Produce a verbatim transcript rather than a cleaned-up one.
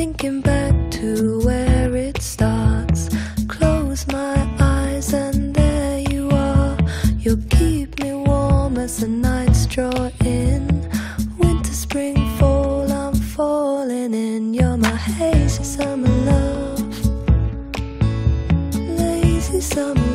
thinking back to where it starts. Close my eyes and there you are. You'll keep me warm as the nights draw in. Winter, spring, fall, I'm falling in. You're my hazy summer love, lazy summer